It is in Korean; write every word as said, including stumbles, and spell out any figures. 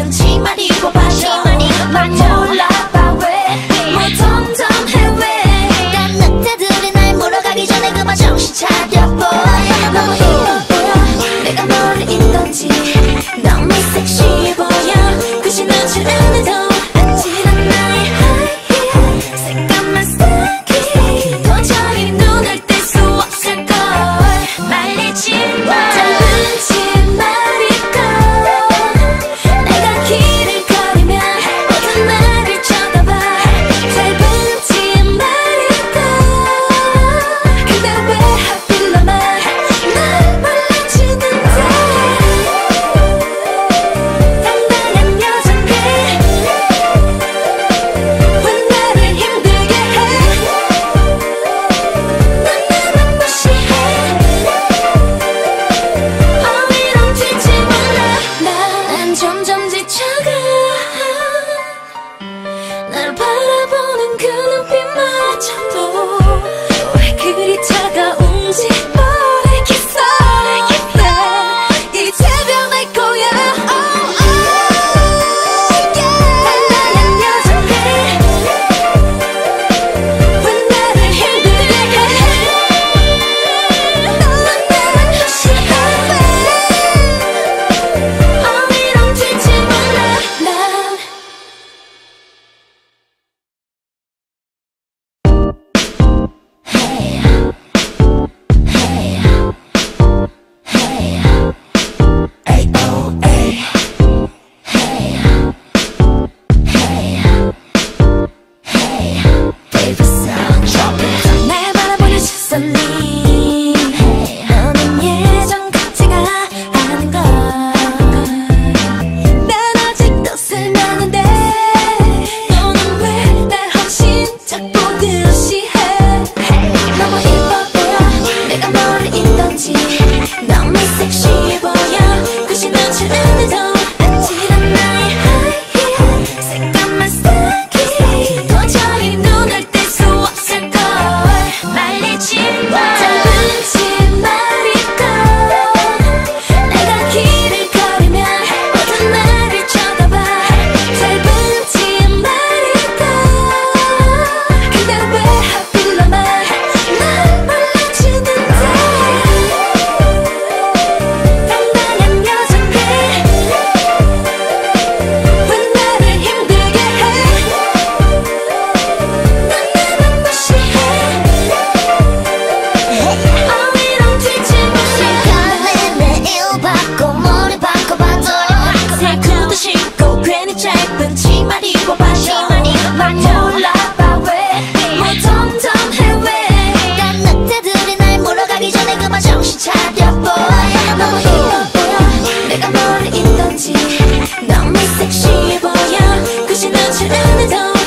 짧은 치마를 입어봐줘. 말 몰라봐 왜 뭐 덤덤해 왜 딴 늑대들이 날 몰아가기 전에 그만 정신 차려봐. 너무 이뻐 보여 내가 뭘 입던지 너무 섹시해 보여. 굳이 넣지 않아도 아찔한 나의 하이힐 새까만 스타킹 도저히 눈을 뗄 수 없을걸. 말리지 마 짧은 치마를 입고 내가 길을 걸으면 모두 나를 쳐다봐. 짧은 치마를 입고 근데 왜 하필 너만 날 몰라주는데. 당당한 여잔데 왜 나를 힘들게 해. 넌 나만 무시해. 어디로 튈지 몰라. 난 점점 지쳐가. 날 바라보는 그 눈빛마저도 왜 그리 차가운지 모르겠어. 이제 변할 거야. Oh, oh, yeah. 당당한 여잔데 왜 나를 힘들게 해. 넌 나만 무시해. 어디로 튈지 몰라. 난 날 바라보는 시선이 너는 예전 같지가 않은 걸. 난 아직도 쓸만한데 너는 왜 날 헌신 자꾸 듯이 해. 너무 이뻐 보여 내가 뭘 입던지 너무 섹시해 보여. 굳이 넣지 않아도 아찔한 나의 하이힐 새까만 스타킹 도저히 눈을 뗄 수 없을걸. 말리지 마 짧은 치마를 입고 내가 길을 걸으면 모두 나를 쳐다봐. 짧은 치마를 입고 근데 왜 하필 너만 날 몰라주는데. 당당한 여잔데 왜 나를 힘들게 해. 넌 나만 무시해. 어디로 튈지 몰라. 매일 바꿔 머리 바꿔봐도 새 구두 신고 괜히 짧은 치마를 입어봐줘. 말 몰라봐 왜뭐 덤덤해 왜 딴 늑대들이 날 몰아가기 전에 그만 정신 차려봐. 너무 이뻐 보여 내가 뭘 입던지 너무 섹시해 보여. 굳이 넣지 않아도